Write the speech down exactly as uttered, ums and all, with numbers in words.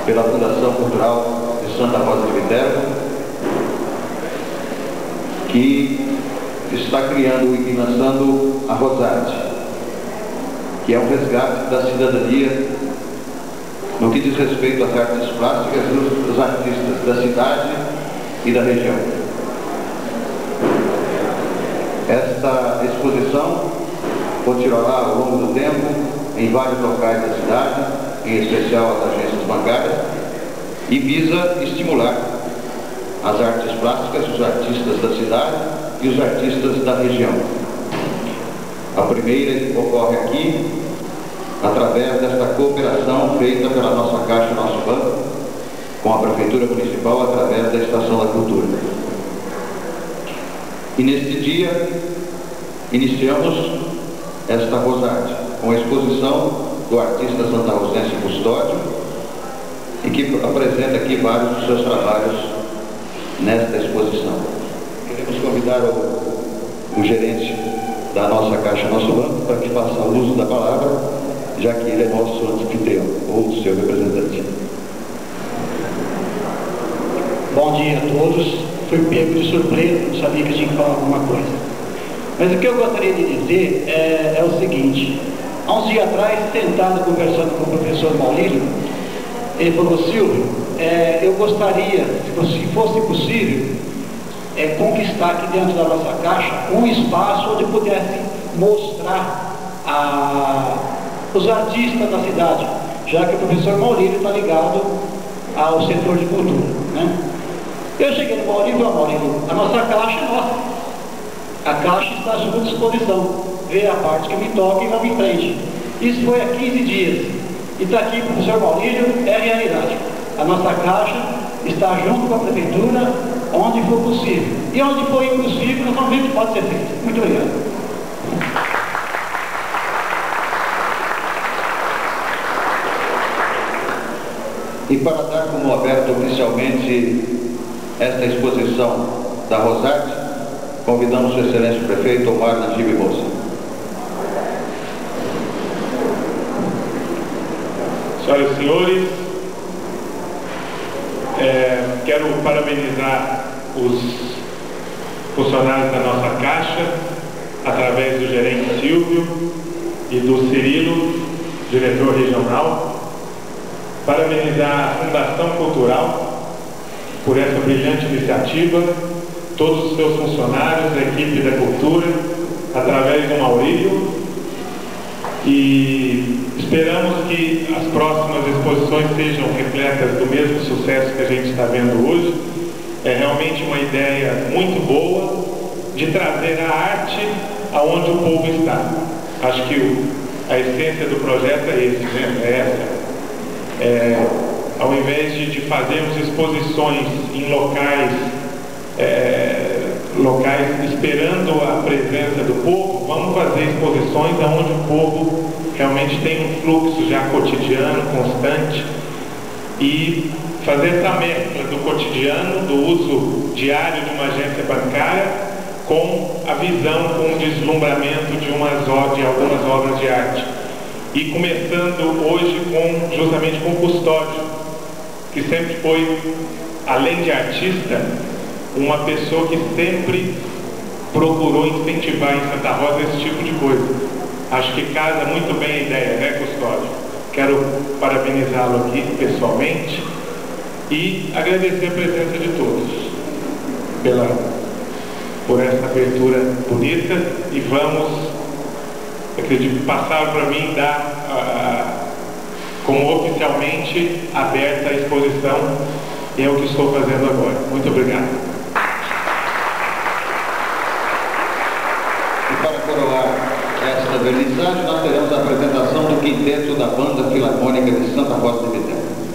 pela Fundação Cultural de Santa Rosa de Viterbo, que está criando e lançando a Rosarte, que é um resgate da cidadania no que diz respeito às artes plásticas dos artistas da cidade e da região. Esta exposição continuará ao longo do tempo em vários locais da cidade, em especial as agências bancárias, e visa estimular as artes plásticas, os artistas da cidade e os artistas da região. A primeira ocorre aqui através desta cooperação feita pela nossa Caixa, nosso banco, com a Prefeitura Municipal através da Estação da Cultura. E neste dia iniciamos esta Rosarte com a exposição do artista santarrozense Custódio, e que apresenta aqui vários dos seus trabalhos nesta exposição. Queremos convidar o, o gerente da nossa Caixa, nosso banco, para que faça uso da palavra, já que ele é nosso anfitrião, ou seu representante. Bom dia a todos. Fui pego de surpresa, não sabia que tinha que falar alguma coisa. Mas o que eu gostaria de dizer é, é o seguinte: há uns dias atrás, sentado conversando com o professor Maurílio, ele falou: Silvio, é, eu gostaria, se fosse possível, é, conquistar aqui dentro da nossa Caixa um espaço onde pudesse mostrar a, os artistas da cidade, já que o professor Maurílio está ligado ao setor de cultura, né? Eu cheguei no Maurílio e falei: Maurílio, a nossa Caixa é nossa. A Caixa está à sua disposição. Vê a parte que me toca e vamos em frente. Isso foi há quinze dias. E está aqui, professor Maurílio, é realidade. A nossa Caixa está junto com a Prefeitura, onde for possível. E onde for impossível, nós vamos ver o que pode ser feito. Muito obrigado. E para dar como aberto oficialmente esta exposição da Rosarte, convidamos o excelente prefeito Omar Najib Moça. Senhoras e senhores, é, quero parabenizar os funcionários da nossa Caixa, através do gerente Silvio e do Cirilo, diretor regional. Parabenizar a Fundação Cultural por essa brilhante iniciativa, todos os seus funcionários, a equipe da cultura, através do Maurílio, e esperamos que as próximas exposições sejam repletas do mesmo sucesso que a gente está vendo hoje. É realmente uma ideia muito boa de trazer a arte aonde o povo está. Acho que o, a essência do projeto é esse, né? É essa. É, ao invés de, de fazermos exposições em locais, é, locais esperando a presença do povo, vamos fazer exposições onde o povo realmente tem um fluxo já cotidiano, constante, e fazer essa mescla do cotidiano, do uso diário de uma agência bancária, com a visão, com o deslumbramento de, umas, de algumas obras de arte. E começando hoje com, justamente com o Custódio, que sempre foi, além de artista, uma pessoa que sempre procurou incentivar em Santa Rosa esse tipo de coisa. Acho que casa muito bem a ideia, né, Custódio? Quero parabenizá-lo aqui pessoalmente e agradecer a presença de todos pela, por essa abertura bonita, e vamos, acredito, passar para mim dar uh, como oficialmente aberta a exposição, e é o que estou fazendo agora. Muito obrigado. E para coroar esta vernissagem, nós teremos a apresentação do quinteto da Banda Filarmônica de Santa Rosa de Viterbo.